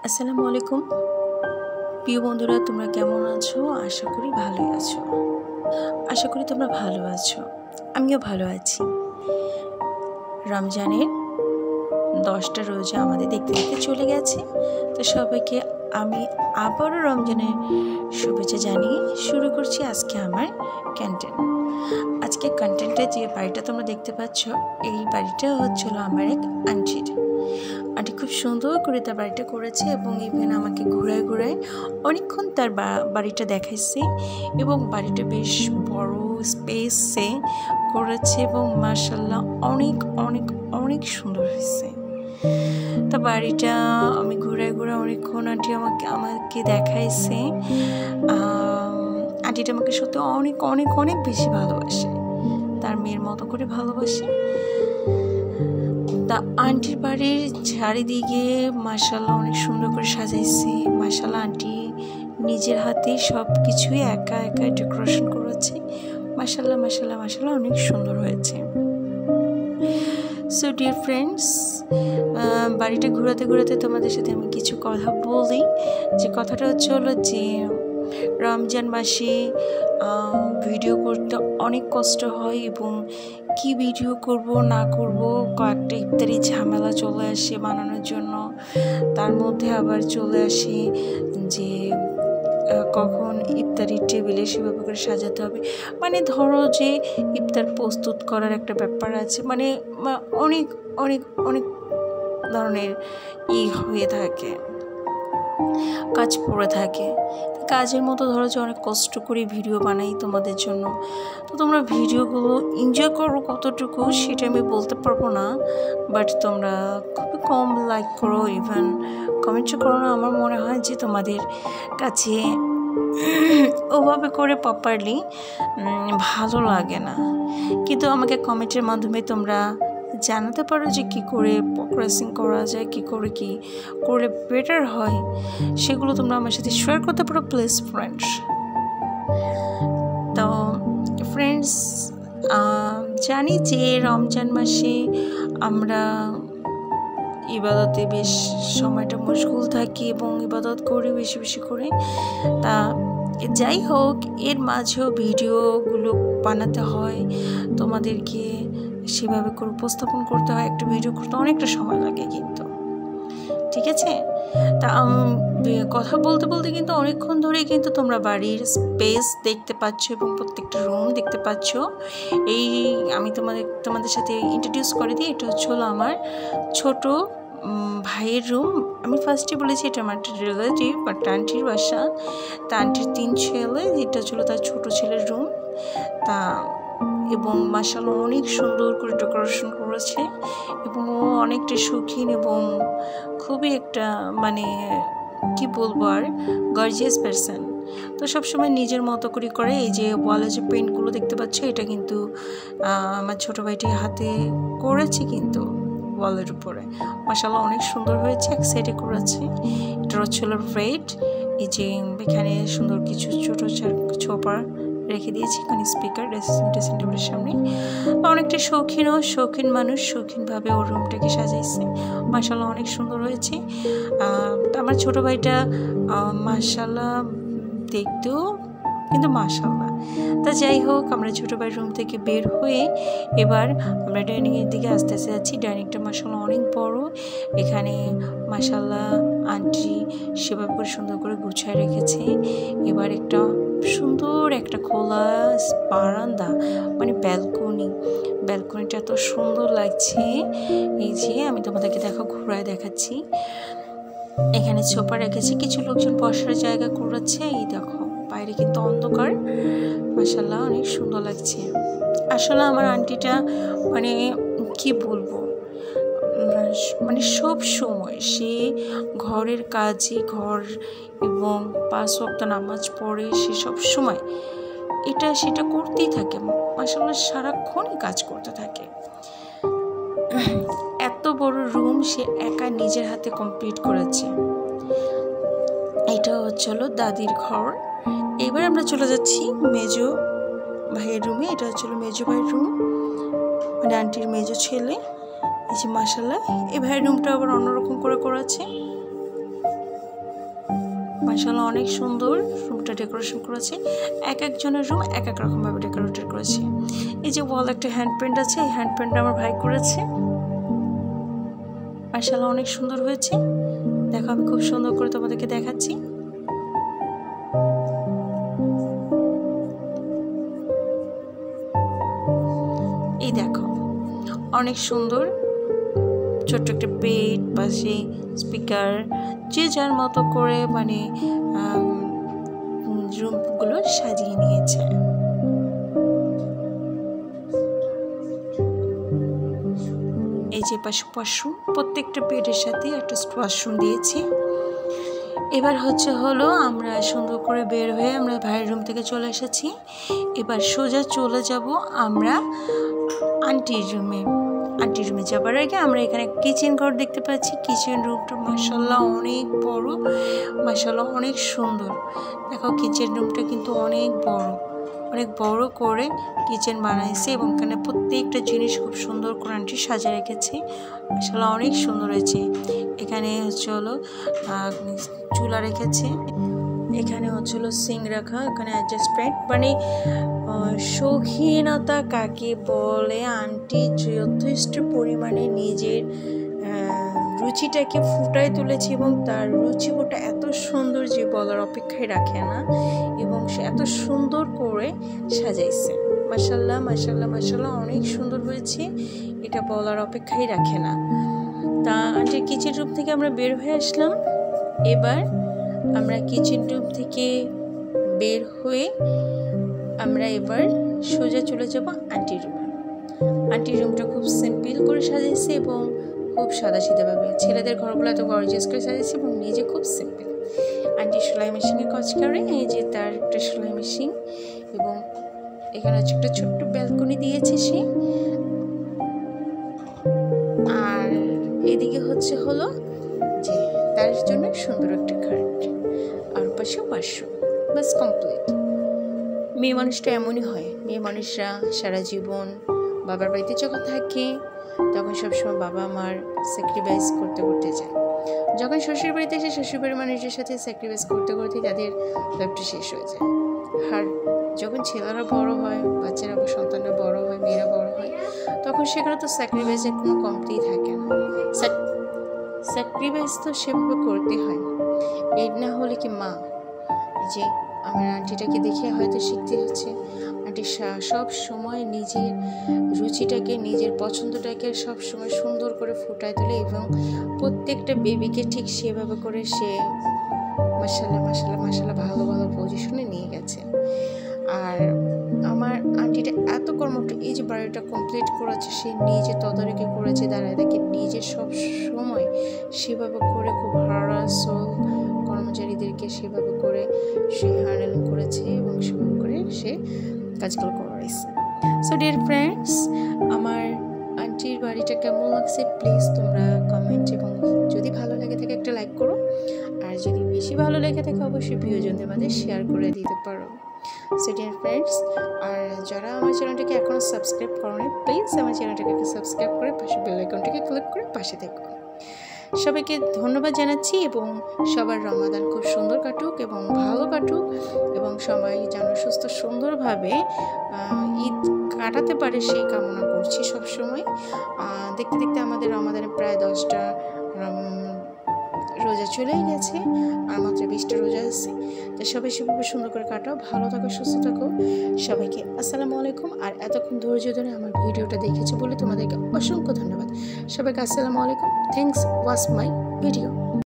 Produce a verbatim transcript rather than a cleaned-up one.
আসসালামু আলাইকুম প্রিয় বন্ধুরা, তোমরা কেমন আছো? আশা করি ভালোই আছো। আশা করি তোমরা ভালো আছো, আমিও ভালো আছি। রমজানের দশটা রোজা আমাদের দেখতে দেখতে চলে গেছে। তো সবাইকে আমি আবারও রমজানের শুভেচ্ছা জানিয়ে শুরু করছি আজকে আমার কন্টেন্ট। আজকে কন্টেন্টে যে বাড়িটা তোমরা দেখতে পাচ্ছ, এই বাড়িটা হচ্ছিল আমার এক আন্টির। আন্টি খুব সুন্দর করে তার বাড়িটা করেছে এবং ইভেন আমাকে ঘুরায় ঘুরায় অনেকক্ষণ তার বাড়িটা দেখাইছে এবং বাড়িটা বেশ বড় স্পেসে করেছে এবং মাশাআল্লাহ অনেক অনেক অনেক সুন্দর হয়েছে। তা বাড়িটা আমি ঘুরায় ঘুরায় অনেকক্ষণ আন্টি আমাকে আমাকে দেখাইছে। আন্টিটা আমাকে সত্যি অনেক অনেক অনেক বেশি ভালোবাসে, তার মেয়ের মতো করে ভালোবাসে। তা আন্টির বাড়ির চারিদিকে মাশাআল্লাহ অনেক সুন্দর করে সাজাইছে। মাশাআল্লাহ আন্টি নিজের হাতে সব কিছুই একা একা ডেকোরেশন করেছে। মাশাআল্লাহ মাশাআল্লাহ মাশাআল্লাহ অনেক সুন্দর হয়েছে। সো ডিয়ার ফ্রেন্ডস, বাড়িটা ঘোরাতে ঘোরাতে তোমাদের সাথে আমি কিছু কথা বলি। যে কথাটা হচ্ছে হলো যে রমজান মাসে ভিডিও করতে অনেক কষ্ট হয় এবং কি ভিডিও করব না করব কয়েকটা ইফতারি ঝামেলা চলে আসে বানানোর জন্য। তার মধ্যে আবার চলে আসে যে কখন ইফতারির টেবিলে সেভাবে করে সাজাতে হবে। মানে ধরো যে ইফতার প্রস্তুত করার একটা ব্যাপার আছে, মানে অনেক অনেক অনেক ধরনের ই হয়ে থাকে, কাজ পড়ে থাকে। কাজের মতো ধরো যে অনেক কষ্ট করে ভিডিও বানাই তোমাদের জন্য। তো তোমরা ভিডিওগুলো এনজয় করো কতটুকু সেটা আমি বলতে পারবো না, বাট তোমরা খুবই কম লাইক করো, ইভেন কমেন্টও করো না। আমার মনে হয় যে তোমাদের কাছে ওভাবে করে প্রপারলি ভালো লাগে না, কিন্তু আমাকে কমেন্টের মাধ্যমে তোমরা জানাতে পারো যে কী করে প্রোগ্রেসিং করা যায়, কী করে কি করলে বেটার হয়, সেগুলো তোমরা আমার সাথে শেয়ার করতে পারো প্লিজ ফ্রেন্ডস। তো ফ্রেন্ডস, জানি যে রমজান মাসে আমরা ইবাদতে বেশ সময়টা মশগুল থাকি এবং ইবাদত করি বেশি বেশি করে। তা যাই হোক, এর মাঝেও ভিডিওগুলো বানাতে হয়, তোমাদেরকে সেভাবে করে উপস্থাপন করতে হয়। একটা ভিডিও করতে অনেকটা সময় লাগে কিন্তু, ঠিক আছে? তা কথা বলতে বলতে কিন্তু অনেকক্ষণ ধরে কিন্তু তোমরা বাড়ির স্পেস দেখতে পাচ্ছ এবং প্রত্যেকটা রুম দেখতে পাচ্ছ। এই আমি তোমাদের তোমাদের সাথে ইন্ট্রোডিউস করে দিই, এটা হচ্ছে হলো আমার ছোট ভাইয়ের রুম। আমি ফার্স্টে বলেছি এটা আমার রিলেটিভ বাট আন্টির বাসা। তা আন্টির তিন ছেলে, এটা ছিল তার ছোট ছেলের রুম। তা এবং মাশাআল্লাহ অনেক সুন্দর করে ডেকোরেশন করেছে এবং ও অনেকটা শৌখিন এবং খুবই একটা মানে কি বলবো আর গর্জিয়াস পারসন। তো সবসময় নিজের মতো করে করে। এই যে ওয়ালে যে পেন্টগুলো দেখতে পাচ্ছ, এটা কিন্তু আমার ছোটো ভাইটি হাতে করেছে কিন্তু ওয়ালের উপরে। মাশাআল্লাহ অনেক সুন্দর হয়েছে। এক সাইডে করেছে, এটা হচ্ছিল রেড। এই যে এখানে সুন্দর কিছু ছোটো ছোপার রেখে দিয়েছি, এখানে স্পিকার ড্রেসিং টেবিলের সামনে। অনেকটা শৌখিনও শৌখিন মানুষ শৌখিনভাবে ওর রুমটাকে সাজাইছে। মাশাআল্লাহ অনেক সুন্দর হয়েছে। আমার ছোটো ভাইটা মাশাআল্লাহ দেখতেও কিন্তু মাশাআল্লাহ। তা যাই হোক, আমরা ছোটো ভাইয়ের রুম থেকে বের হয়ে এবার আমরা ডাইনিংয়ের দিকে আস্তে আস্তে যাচ্ছি। ডাইনিংটা মাশাআল্লাহ অনেক বড়। এখানে মাশাআল্লাহ আন্টি সেভাবে করে সুন্দর করে গুছিয়ে রেখেছে। এবার একটা সুন্দর একটা খোলা বারান্দা, মানে ব্যালকনি। ব্যালকনিটা এত সুন্দর লাগছে। এই যে আমি তোমাদেরকে দেখো ঘোরায় দেখাচ্ছি। এখানে ছোপা রেখেছি, কিছু লোকজন বসার জায়গা করেছে। এই দেখো বাইরে কিন্তু অন্ধকার। মাশাআল্লাহ অনেক সুন্দর লাগছে। আসলে আমার আন্টিটা মানে কি বলবো, মানে সব সময় সে ঘরের কাজে ঘর এবং পাঁচ ওয়াক্ত নামাজ পড়ে, সে সব সময় এটা সেটা করতেই থাকে। মাশাআল্লাহ সারাক্ষণই কাজ করতে থাকে। এত বড় রুম সে একা নিজের হাতে কমপ্লিট করেছে। এটা হচ্ছে হলো দাদির ঘর। এবার আমরা চলে যাচ্ছি মেজো ভাইয়ের রুমে। এটা হচ্ছে হলো মেজো ভাইয়ের রুম, মানে আন্টির মেজো ছেলে। এই যে মাশাআল্লাহ এই ভাইয়ের রুমটা আবার অন্যরকম করে করেছে। মাশাআল্লাহ অনেক সুন্দর রুমটা ডেকোরেশন করেছে। এক একজনের রুম এক এক রকমভাবে ডেকোরেটেড করেছে। এই যে ওয়াল একটা হ্যান্ড পেন্ট আছে, এই হ্যান্ড পেন্টটা আমার ভাই করেছে। মাশাআল্লাহ অনেক সুন্দর হয়েছে। দেখো আমি খুব সুন্দর করে তোমাদেরকে দেখাচ্ছি। এই দেখো অনেক সুন্দর ছোট্ট একটা বেড, পাশে স্পিকার, যে যার মতো করে মানে রুমগুলো সাজিয়ে নিয়েছে। এই যে পাশে ওয়াশরুম, প্রত্যেকটা বেডের সাথে একটা ওয়াশরুম দিয়েছে। এবার হচ্ছে হলো আমরা সুন্দর করে বের হয়ে আমরা ভাইয়ের রুম থেকে চলে এসেছি। এবার সোজা চলে যাব আমরা আন্টির রুমে। আন্টির রুমে যাবার আগে আমরা এখানে কিচেন ঘর দেখতে পাচ্ছি। কিচেন রুমটা মাশাআল্লাহ অনেক বড়, মাশাআল্লাহ অনেক সুন্দর। দেখো কিচেন রুমটা কিন্তু অনেক বড়, অনেক বড় করে কিচেন বানাইছে এবং এখানে প্রত্যেকটা জিনিস খুব সুন্দর করে আন্টি সাজিয়ে রেখেছে। মাশাআল্লাহ অনেক সুন্দর হয়েছে। এখানে হচ্ছে হলো চুলা রেখেছে, এখানে হচ্ছে হলো সিং রাখা, এখানে অ্যাডজাস্টমেন্ট। মানে শৌখিনতা কাকে বলে, আন্টি যথেষ্ট পরিমাণে নিজের রুচিটাকে ফুটায় তুলেছে এবং তার রুচিবোধটা এত সুন্দর যে বলার অপেক্ষায় রাখে না, এবং সে এত সুন্দর করে সাজাইছে। মাশাআল্লাহ মাশাআল্লাহ মাশাআল্লাহ অনেক সুন্দর হয়েছে, এটা বলার অপেক্ষায় রাখে না। তা আন্টির কিচেন রুম থেকে আমরা বের হয়ে আসলাম। এবার আমরা কিচেন রুম থেকে বের হয়ে আমরা এবার সোজা চলে যাব আন্টির রুমে। আন্টির রুমটা খুব সিম্পল করে সাজিয়েছে এবং খুব সাদাসিধাভাবে। ছেলেদের ঘরগুলো এত গর্জিয়াস করে সাজিয়েছে এবং নিজে খুব সিম্পল। আন্টি সেলাই মেশিনে কাজ করে, এই যে তার একটা সেলাই মেশিন, এবং এখানে হচ্ছে একটা ছোট্ট ব্যালকনি দিয়েছে সে। আর এদিকে হচ্ছে হলো যে তার জন্য সুন্দর একটা খাট, আর পাশে ওয়াশরুম, বাস কমপ্লিট। মেয়ে মানুষটা এমনই হয়, মেয়ে মানুষরা সারা জীবন বাবার বাড়িতে যখন থাকে তখন সবসময় বাবা মার স্যাক্রিফাইস করতে করতে যায়। যখন শ্বশুর বাড়িতে এসে শ্বশুর বাড়ির মানুষের সাথে স্যাক্রিফাইস করতে করতে তাদের লাইফটা শেষ হয়ে যায়। আর যখন ছেলেরা বড় হয়, বাচ্চারা বা সন্তানরা বড় হয়, মেয়েরা বড় হয়, তখন সেখানে তো স্যাক্রিফাইসের কোনো কমপ্লিট থাকে না। স্যাক্রিফাইস তো সেভাবে করতে হয়। এই না হলে কি মা, যে আমার আন্টিটাকে দেখে হয়তো শিখতে হচ্ছে, আন্টি সব সময় নিজের রুচিটাকে, নিজের পছন্দটাকে সব সময় সুন্দর করে ফুটায় তোলে এবং প্রত্যেকটা বেবিকে ঠিক সেভাবে করে সে মাশাআল্লাহ মাশাআল্লাহ মাশাআল্লাহ ভালো ভালো পজিশনে নিয়ে গেছে। আর আমার আন্টিটা এত কর্মঠ, এই যে বাড়িটা কমপ্লিট করেছে সে নিজে তদারকি করেছে, দাঁড়ায় দেখে নিজে সব সময় সেভাবে করে খুব হারাসল কর্মচারীদেরকে সেভাবে করে সে হ্যান্ডেল করেছে এবং সেভাবে করে সে কাজগুলো করাইছে। সো ডিয়ার ফ্রেন্ডস, আমার আন্টির বাড়িটা কেমন লাগছে প্লিজ তোমরা কমেন্ট, এবং যদি ভালো লাগে থাকে একটা লাইক করো, আর যদি বেশি ভালো লেগে থাকে অবশ্যই প্রিয়জনদের মাঝে শেয়ার করে দিতে পারো। সো ডিয়ার ফ্রেন্ডস, আর যারা আমার চ্যানেলটাকে এখনও সাবস্ক্রাইব করোনি প্লিজ আমার চ্যানেলটাকে সাবস্ক্রাইব করে পাশে বেল আইকনটাকে ক্লিক করে পাশে থেকো। সবাইকে ধন্যবাদ জানাচ্ছি এবং সবার রমাদান খুব সুন্দর কাটুক এবং ভালো কাটুক, এবং সবাই যেন সুস্থ সুন্দরভাবে ঈদ কাটাতে পারে সেই কামনা করছি সবসময়। দেখতে দেখতে আমাদের রমাদানে প্রায় দশটা রোজা চলেই গেছে, আর মাত্র বিশটা রোজা আছে। তো সবাই সেভাবে সুন্দর করে কাটাও, ভালো থাকো, সুস্থ থাকো। সবাইকে আসসালামু আলাইকুম। আর এতক্ষণ ধৈর্য ধরে আমার ভিডিওটা দেখেছো বলে তোমাদেরকে অসংখ্য ধন্যবাদ। সবাইকে আসসালামু আলাইকুম, থ্যাংকস ওয়াচ মাই ভিডিও।